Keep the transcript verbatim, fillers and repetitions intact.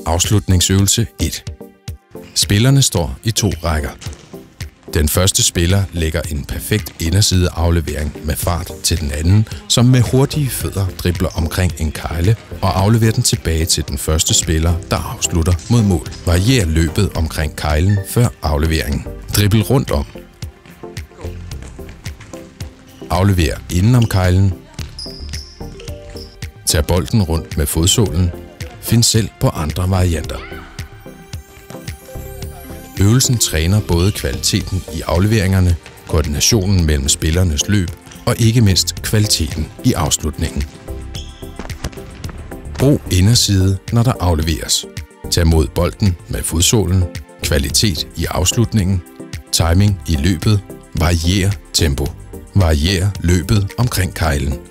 Afslutningsøvelse et. Spillerne står i to rækker. Den første spiller lægger en perfekt inderside aflevering med fart til den anden, som med hurtige fødder dribler omkring en kejle og afleverer den tilbage til den første spiller, der afslutter mod mål. Varier løbet omkring kejlen før afleveringen. Dribbel rundt om. Aflever inden om kejlen. Tag bolden rundt med fodsålen. Find selv på andre varianter. Øvelsen træner både kvaliteten i afleveringerne, koordinationen mellem spillernes løb og ikke mindst kvaliteten i afslutningen. Brug inderside, når der afleveres. Tag mod bolden med fodsålen, kvalitet i afslutningen, timing i løbet, varier tempo. Varier løbet omkring kejlen.